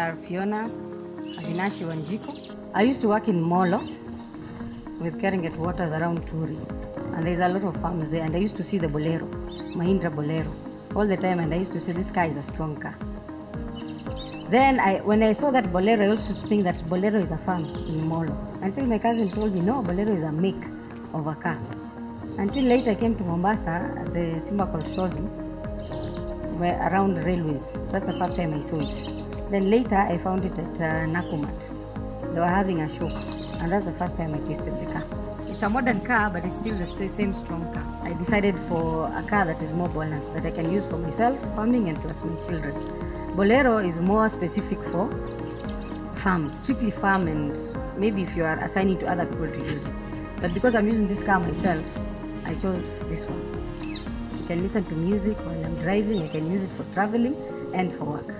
are Fiona Avinashi Wanjiko. I used to work in Molo with carrying at waters around Turi. And there's a lot of farms there. And I used to see the Bolero, Mahindra Bolero, all the time. And I used to say, this car is a strong car. Then when I saw that Bolero, I used to think that Bolero is a farm in Molo. Until my cousin told me, no, Bolero is a make of a car. Until later I came to Mombasa, the Simbakol showed me, where around the railways. That's the first time I saw it. Then later I found it at Nakumat. They were having a show, and that's the first time I tasted the car. It's a modern car, but it's still the same strong car. I decided for a car that is more balanced, that I can use for myself, farming, and plus my children. Bolero is more specific for farm, strictly farm, and maybe if you are assigning to other people to use. But because I'm using this car myself, I chose this one. You can listen to music while I'm driving, I can use it for traveling and for work.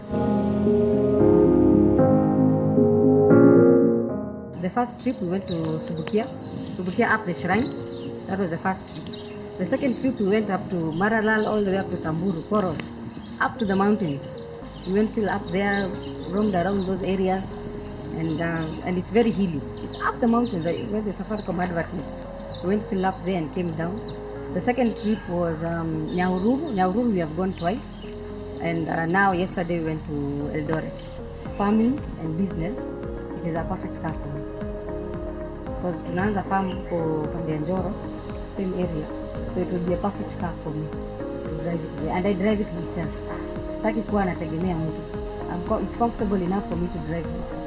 The first trip we went to Subukia up the shrine. That was the first trip. The second trip we went up to Maralal, all the way up to Samburu, Koros, up to the mountains. We went still up there, roamed around those areas, and it's very hilly. It's up the mountains where the Safaricom advertised. We went still up there and came down. The second trip was Nyahururu. Nyahururu we have gone twice, and now yesterday we went to Eldoret. Farming and business, it is a perfect car for me. Because tunaanza farm for Pandianjoro, same area, so it would be a perfect car for me to drive it there. And I drive it myself. Sitaki kuwa nategemea mtu. It's comfortable enough for me to drive it.